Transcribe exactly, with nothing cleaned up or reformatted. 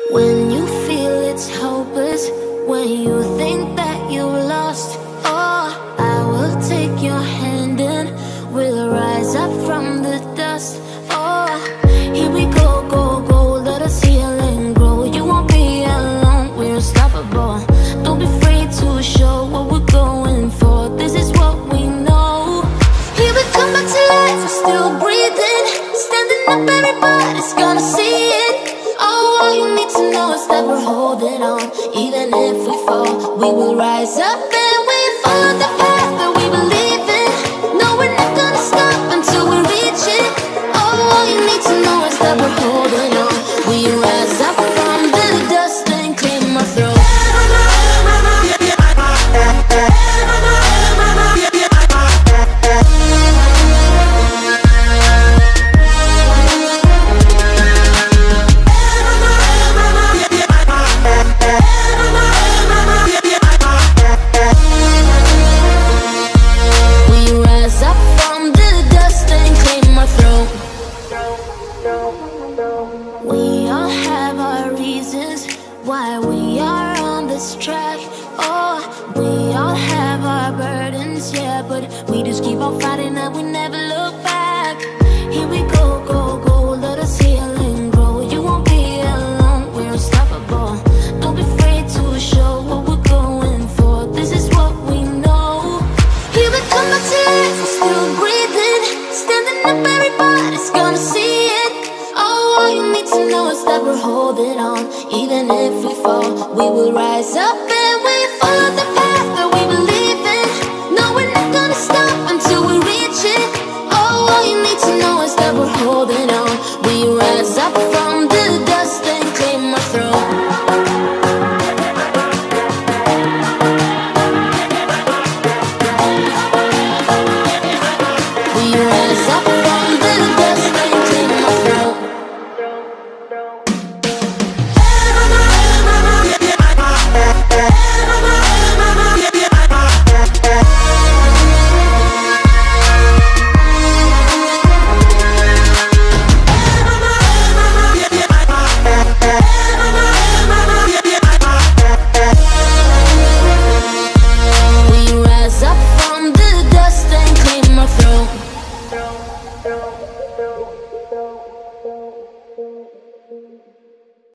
When you feel it's hopeless, when you think that you lost, oh, I will take your hand and we'll rise up from the dust. Oh, here we go, go, go, let us heal and grow. You won't be alone, we're unstoppable. Don't be afraid to show what we're going for. This is what we know. Here we come back to life, we're still breathing. Standing up, everybody's gonna see it. Oh, all you need to know is that we're holding on. Even if we fall, we will rise up and we follow the path that we believe in. No, we're not gonna stop until we reach it. Oh, all you need to know is that we're holding on. We rise up from the dust and claim our throne. We all have our reasons why we are on this track. Oh, we all have our burdens, yeah, but we just keep on fighting and we never look back. Here we go, go, go, let us heal and grow. You won't be alone, we're unstoppable. Don't be afraid to show what we're going for. This is what we know. Here we come back to life, we're still breathing. Standing up, everybody's gonna see it. Oh, all you need to know is that we're holding on. Even if we fall, we will rise up and we follow the